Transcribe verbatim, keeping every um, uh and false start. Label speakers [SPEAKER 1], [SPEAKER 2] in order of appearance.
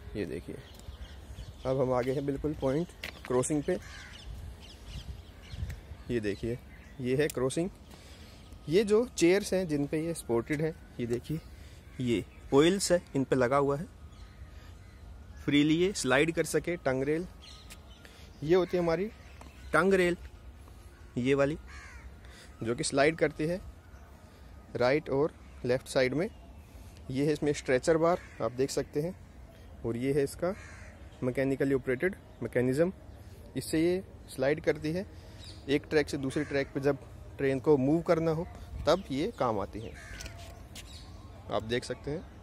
[SPEAKER 1] ये देखिए, अब हम आगे हैं बिल्कुल पॉइंट क्रॉसिंग पे। ये देखिए, ये है क्रॉसिंग। ये जो चेयर्स हैं जिन पे ये सपोर्टेड है, ये देखिए, ये ऑयल्स है इन पे लगा हुआ है, फ्रीली ये स्लाइड कर सके। टंग रेल, ये होती है हमारी टंग रेल, ये वाली जो कि स्लाइड करती है राइट और लेफ्ट साइड में। ये है इसमें स्ट्रेचर बार, आप देख सकते हैं, और ये है इसका मैकेनिकली ऑपरेटेड मैकेनिज्म। इससे ये स्लाइड करती है एक ट्रैक से दूसरे ट्रैक पे। जब ट्रेन को मूव करना हो तब ये काम आती है, आप देख सकते हैं।